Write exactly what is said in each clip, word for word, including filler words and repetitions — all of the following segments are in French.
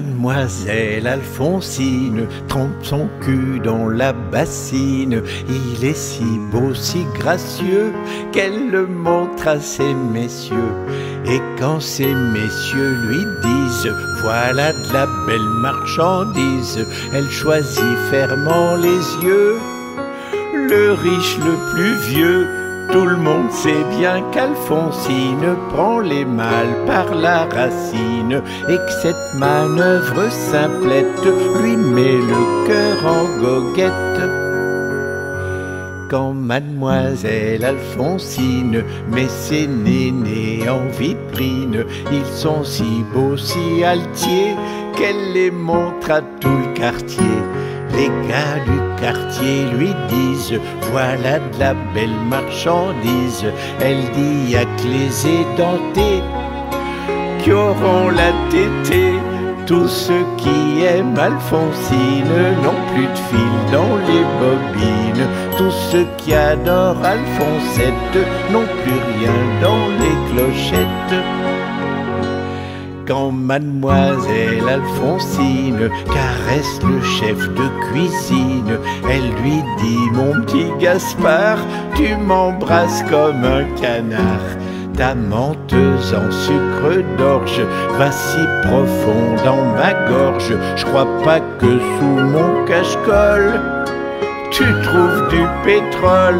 Mademoiselle Alphonsine trempe son cul dans la bassine. Il est si beau, si gracieux, qu'elle le montre à ces messieurs. Et quand ces messieurs lui disent « Voilà de la belle marchandise », elle choisit fermement les yeux. Le riche, le plus vieux, tout le monde sait bien qu'Alphonsine prend les mâles par la racine et que cette manœuvre simplette lui met le cœur en goguette. Quand Mademoiselle Alphonsine met ses nénés en vitrine, ils sont si beaux, si altiers, qu'elle les montre à tout le quartier. Les gars du quartier lui disent « Voilà de la belle marchandise ». Elle dit « Y'a que les édentés qui auront la tétée ». Tous ceux qui aiment Alphonsine n'ont plus de fil dans les bobines. Tous ceux qui adorent Alphonsette n'ont plus rien dans les clochettes. Quand Mademoiselle Alphonsine caresse le chef de cuisine, elle lui dit « Mon petit Gaspard, tu m'embrasses comme un canard. Ta menteuse en sucre d'orge va si profond dans ma gorge, je crois pas que sous mon cache-colle tu trouves du pétrole. »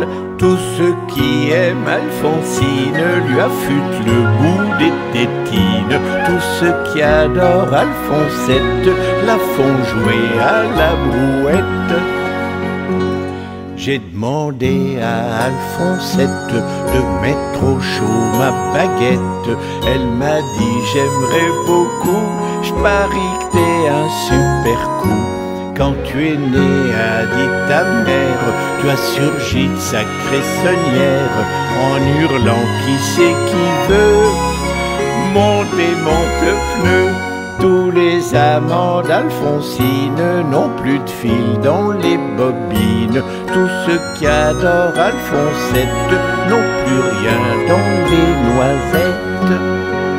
Tous ceux qui aiment Alphonsine lui affûtent le bout des tétines. Tous ceux qui adorent Alphonsette la font jouer à la brouette. J'ai demandé à Alphonsette de mettre au chaud ma baguette. Elle m'a dit j'aimerais beaucoup, je parie que t'es un super coup. Quand tu es né, a dit ta mère, tu as surgi de sa cressonnière en hurlant qui c'est qui veut monter monte-pneu. Tous les amants d'Alphonsine n'ont plus de fil dans les bobines. Tous ceux qui adorent Alphonsette n'ont plus rien dans les noisettes.